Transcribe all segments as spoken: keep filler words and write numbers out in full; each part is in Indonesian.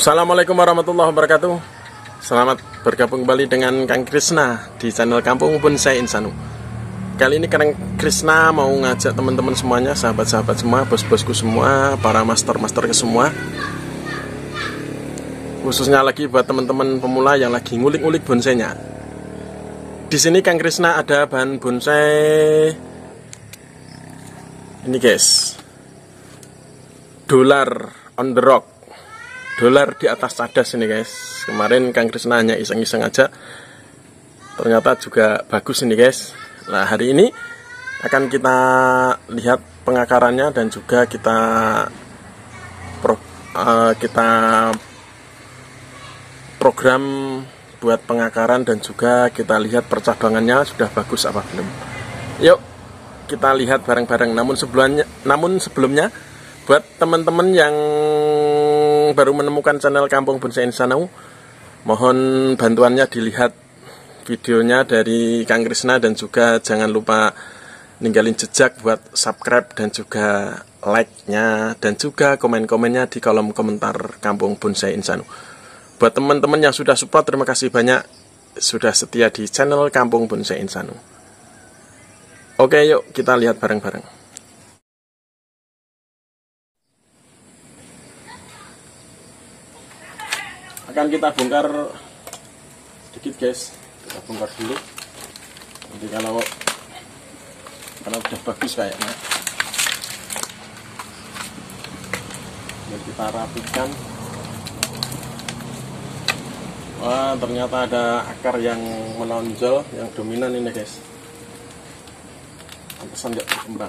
Assalamualaikum warahmatullahi wabarakatuh. Selamat bergabung kembali dengan Kang Krisna di channel Kampung Bonsai Insanu. Kali ini Kang Krisna mau ngajak teman-teman semuanya, sahabat-sahabat semua, bos-bosku semua, para master-master ke semua, khususnya lagi buat teman-teman pemula yang lagi ngulik-ngulik bonsainya. Di sini Kang Krisna ada bahan bonsai ini guys, dolar on the rock. Dolar di atas cadas ini guys. Kemarin Kang Krisna hanya iseng-iseng aja, ternyata juga bagus ini guys. Nah hari ini akan kita lihat pengakarannya dan juga kita pro, uh, kita program buat pengakaran dan juga kita lihat percabangannya sudah bagus apa belum. Yuk kita lihat bareng-bareng. Namun sebelumnya, namun sebelumnya buat teman-teman yang baru menemukan channel Kampung Bonsai Insanu, mohon bantuannya dilihat videonya dari Kang Krisna dan juga jangan lupa ninggalin jejak buat subscribe dan juga like-nya dan juga komen-komennya di kolom komentar Kampung Bonsai Insanu. Buat teman-teman yang sudah support, terima kasih banyak sudah setia di channel Kampung Bonsai Insanu. Oke, yuk kita lihat bareng-bareng. Akan kita bongkar sedikit guys, kita bongkar dulu. Nanti kalau kalau udah bagus kayaknya, biar kita rapikan. Wah, ternyata ada akar yang menonjol, yang dominan ini guys. Pantesan nggak berkembang.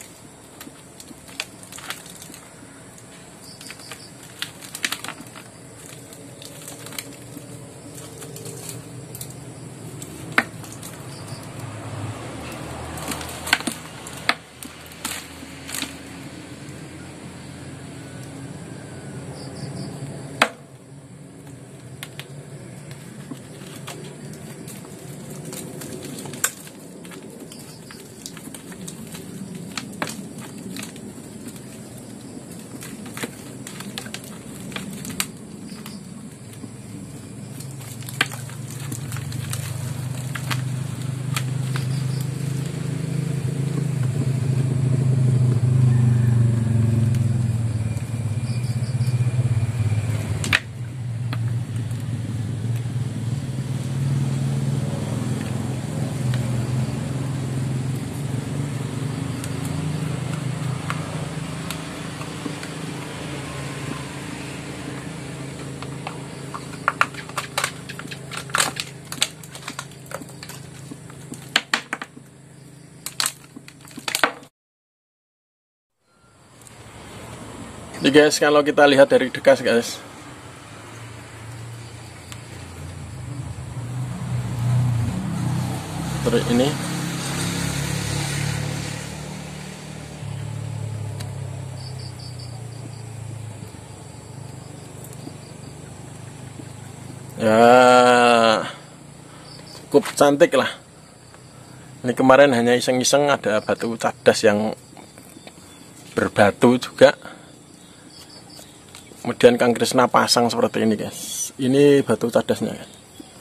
Jadi guys, kalau kita lihat dari dekat guys, terus ini ya cukup cantik lah. Ini kemarin hanya iseng-iseng ada batu cadas yang berbatu juga. Kemudian Kang Krisna pasang seperti ini guys. Ini batu cadasnya guys.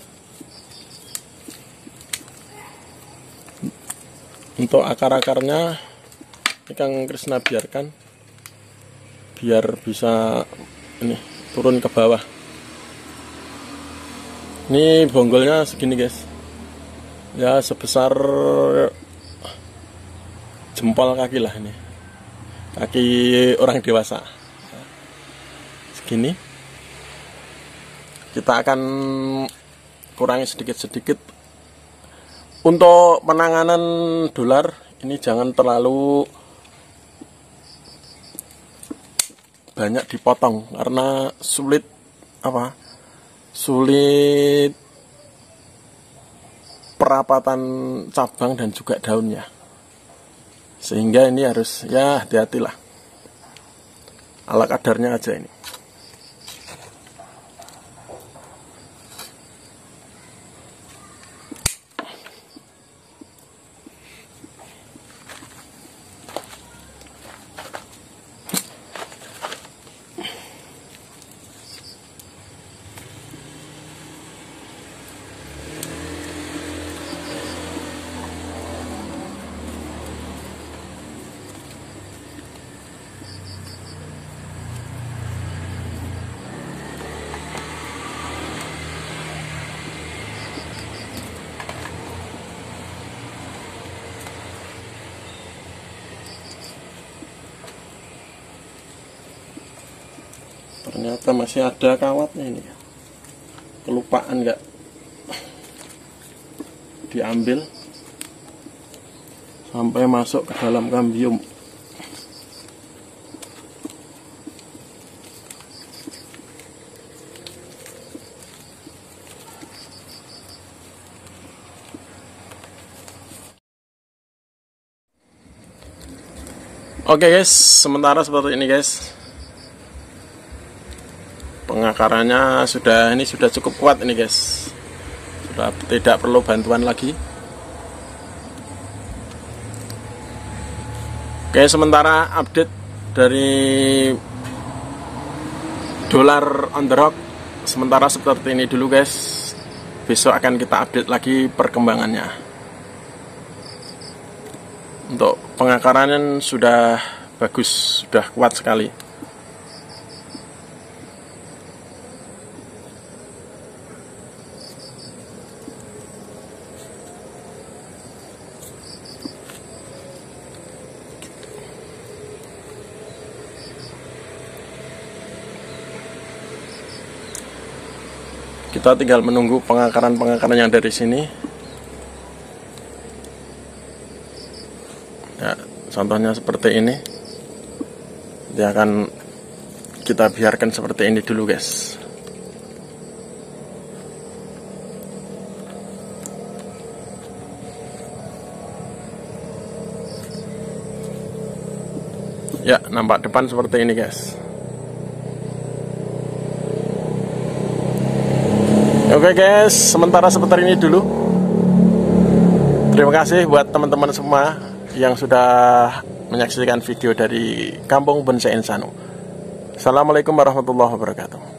Untuk akar-akarnya ini Kang Krisna biarkan biar bisa ini turun ke bawah. Ini bonggolnya segini guys. Ya sebesar jempol kaki lah ini. Kaki orang dewasa. Gini kita akan kurangi sedikit-sedikit. Untuk penanganan dolar ini jangan terlalu banyak dipotong karena sulit apa sulit perapatan cabang dan juga daunnya, sehingga ini harus ya hati-hatilah, ala kadarnya aja ini. Ternyata masih ada kawatnya ini. Kelupaan nggak diambil sampai masuk ke dalam kambium. Oke guys, sementara seperti ini guys. Pengakarannya sudah ini sudah cukup kuat ini guys. Sudah tidak perlu bantuan lagi. Oke, sementara update dari dolar on the rock sementara seperti ini dulu guys. Besok akan kita update lagi perkembangannya. Untuk pengakaran sudah bagus, sudah kuat sekali. Kita tinggal menunggu pengakaran-pengakaran yang dari sini. Ya, contohnya seperti ini. Dia akan kita biarkan seperti ini dulu guys. Ya, nampak depan seperti ini guys. Oke guys, sementara seperti ini dulu. Terima kasih buat teman-teman semua yang sudah menyaksikan video dari Kampung Bonsai Insano. Assalamualaikum warahmatullahi wabarakatuh.